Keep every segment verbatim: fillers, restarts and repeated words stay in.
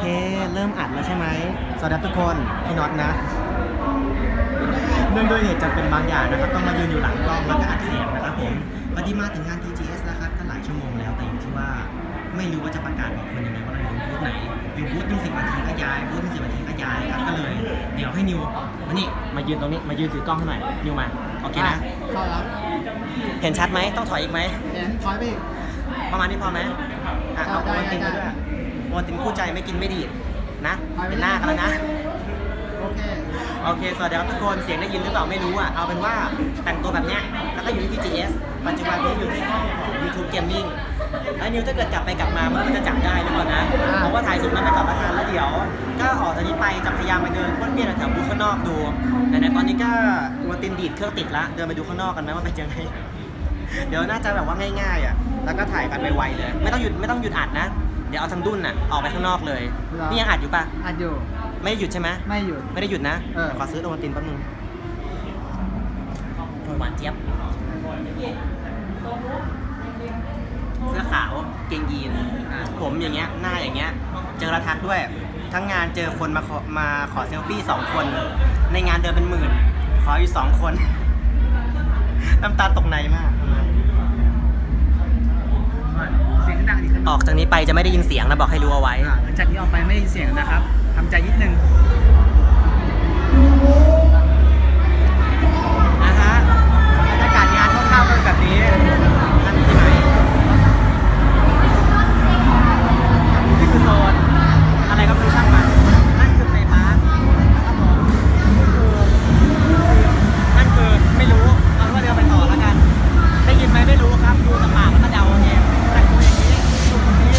เคเริ่มอัดแล้วใช่ไหมสวัสดีทุกคนพี่น็อตนะเนื่องด้วยเหตุจำเป็นบางอย่างนะครับต้องมายืนอยู่หลังกล้องแล้วก็อัดเสียงนะครับผมปฏิมาถึงงาน ที จี เอส นะครับก็หลายชั่วโมงแล้วแต่อยู่ที่ว่าไม่รู้ว่าจะประกาศบอกคนยังไงว่าเราอยู่บูธไหนอยู่บูธหนึ่งสิบนาทีก็ย้ายบูธหนึ่งสิบนาทีก็ย้ายครับก็เลยเดี๋ยวให้นิวมานี่มายืนตรงนี้มายืนถือกล้องให้หน่อยนิวมาโอเคนะเข้าแล้วเห็นชัดไหมต้องถอยอีกไหมเห็นถอยไปอีกประมาณนี้พอไหมอ่ะเอาโอนตินไปด้วยโอนตินคู่ใจไม่กินไม่ดีนะเป็นหน้ากันแล้วนะโอเคโอเคสวัสดีครับทุกคนเสียงได้ยินหรือเปล่าไม่รู้อ่ะเอาเป็นว่าแต่งตัวแบบเนี้ยแล้วก็อยู่ที่ ที จี เอส ปัจจุบันนี้อยู่ที่ห้องของ YouTube Gaming ไอ้นิวถ้าเกิดกลับไปกลับมามันก็จะจับได้หรือเปล่านะเพราะว่าถ่ายสุดนั้นไปกลับมากันแล้วเดี๋ยวก็ออกจากนี้ไปจะพยายามไปเดินวนเวียนแถวบูธข้างนอกดูไหนๆตอนนี้ก็ตัวตินดีดเครื่องติดละเดินไปดูข้างนอกกันไหมว่าเป็นยังไงเดี๋ยวน่าจะแบบว่าง่ายๆอ่ะแล้วก็ถ่ายกันไวๆเลยไม่ต้องหยุดไม่ต้องหยุดอัดนะเดี๋ยวเอาทั้งดุ้นน่ะออกไปข้างนอกเลยนี่ยังอัดอยู่ปะอัดอยู่ไม่ได้หยุดใช่ไหมไม่หยุดไม่ได้หยุดนะเออขอซื้อโอวัลตินแป๊บนึงหวานเจี๊ยบเสื้อขาวเกงยีนผมอย่างเงี้ยหน้าอย่างเงี้ยเจอระทักด้วยทั้งงานเจอคนมาขอมาขอเซลฟี่สองคนในงานเดินเป็นหมื่นขออยู่สองคนน้ำตาตกในมากเสียงดังอีกออกจากนี้ไปจะไม่ได้ยินเสียงนะบอกให้รู้เอาไว้หลังจากนี้ออกไปไม่ได้ยินเสียงนะครับทำใจนิดนึงนะฮะบรรยากาศงานคร่าวๆเป็นแบบนี้นั่นที่ไหนนี่คือโซนอะไรก็ไม่รู้ช่างมันนั่นคือเปปาร์คนะครับผมนั่นคือไม่รู้เอาว่าเดี๋ยวไปต่อแล้วกันได้ยินไหมไม่รู้ครับดูจากปากแล้วก็เดาเองแต่ตัวอย่างนี้ดูตรงนี้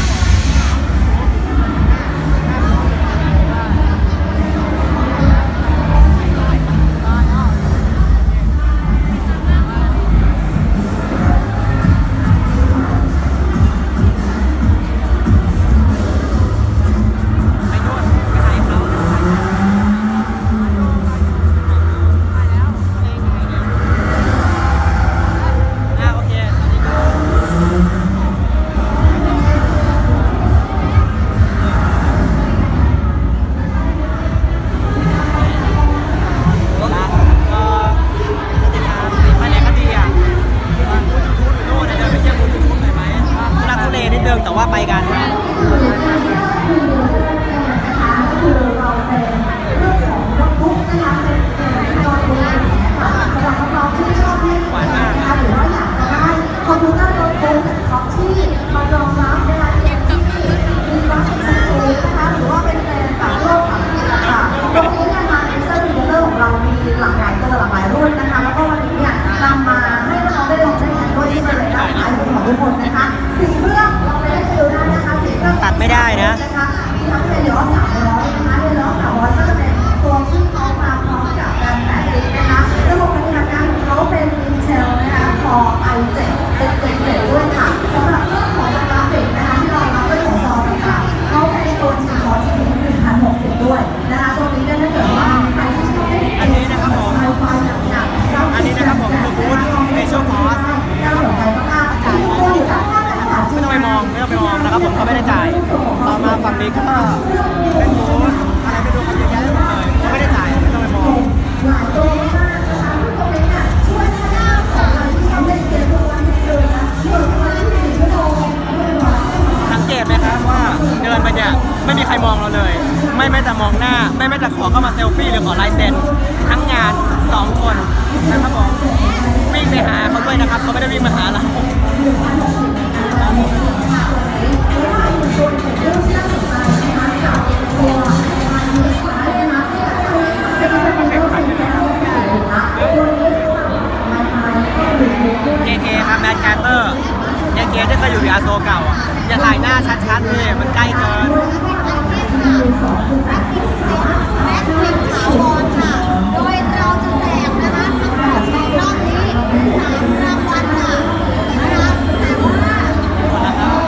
แต่ว่าไปกันหวานมากหรือว่าอยากจะได้คอมพิวเตอร์โน้ตบุ๊กท็อปที่มารองรับนะคะเกมกับมือมีวัสดุนะคะหรือว่าเป็นแบรนด์ต่างโลกต่างประเทศค่ะตรงนี้นะคะเอเซอร์คอมพิวเตอร์ของเรามีหลากหลายตัวหลากหลายรุ่นนะคะแล้วก็วันนี้เนี่ยนำมาให้เราได้ลองได้เห็นด้วยที่เป็นเลยนะคะของทุกคนนะคะสี่เครื่องเราไปได้ดูได้นะคะสี่เครื่องตัดไม่ได้นะมีทั้งเรดิโอสามร้อยนะคะเรดิโอสามร้อยก็จะเป็นตัวที่เขามาพร้อมกับการแปะลิงก์นะคะระบบปฏิบัติการของเขาเป็น Intel นะคะ Core ไอ เซเว่น เป็นเจ็ดเจ็ดด้วยค่ะสำหรับเรื่องของกราฟิกนะคะที่เรารับด้วยของจอค่ะเขาเป็นตัว จี พี ยู จี พี ยู หนึ่งพันหกสิบด้วยนะคะตรงนี้เนี่ยถ้าเกิดว่าใครที่ชอบเล่นอันนี้นะครับผมอันนี้นะครับผมคือบูธ Special Force น่าสนใจมากๆทุกคนจะไม่ต้องไปมองไม่ต้องไปมองนะครับผมเขาไม่ได้จ่ายต่อมาฝั่งนี้ก็เป็นบูธอะไรไปดูกันเยอะแยะเลยเขาไม่ได้จ่ายไม่ต้องไปมองหลายตัวมากนะคะตรงนี้เนี่ยช่วยหน้าของเราที่เขาเล่นเกมทุกวันนี้เลยนะช่วยมาที่สี่ชั่วโมงสังเกตไหมครับว่าเดินไปเนี่ยไม่มีใครมองเราเลยไม่แม้แต่มองหน้าไม่แม้แต่ขอเข้ามาเซลฟี่หรือขอลายเซ็นทั้งงานสองคนนะครับผมวิ่งไปหาเขาด้วยนะครับเขาไม่ได้วิ่งมาหาเราเกเกครับแมทแคทเตอร์เกเกที่เคยอยู่ในอาโซเก่าอย่าถ่ายหน้าชัดๆเลยมันใกล้เกินแม็กซ์พิมพ์ถาวรค่ะโดยเราจะแจกนะคะทั้งหมดในรอบนี้สามรางวัลค่ะนะคะแต่ว่า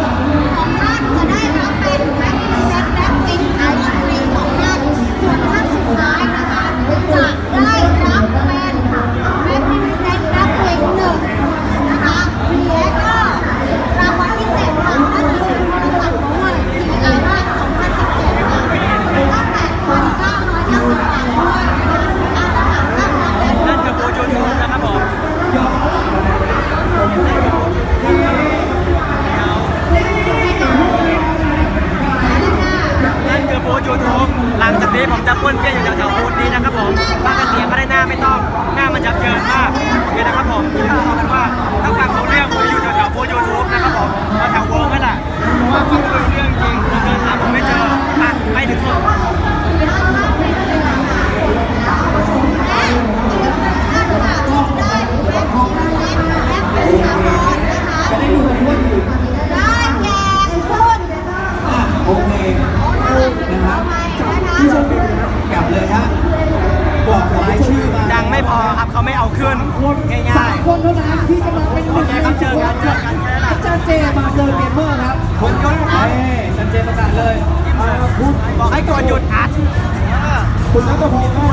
ก็ไม่เอาขึ้นคนง่ายสามคนเท่านั้นที่กำลังเป็นหนึ่งในโอเคครับเจอกันเจอกันอาจารย์เจมาเจอเกมเมอร์ครับๆคนยศเอ้อาจารย์เจประกาศเลยอ่าคุณบอกให้กดหยุดอัดเออคุณนัทพงศ์ได้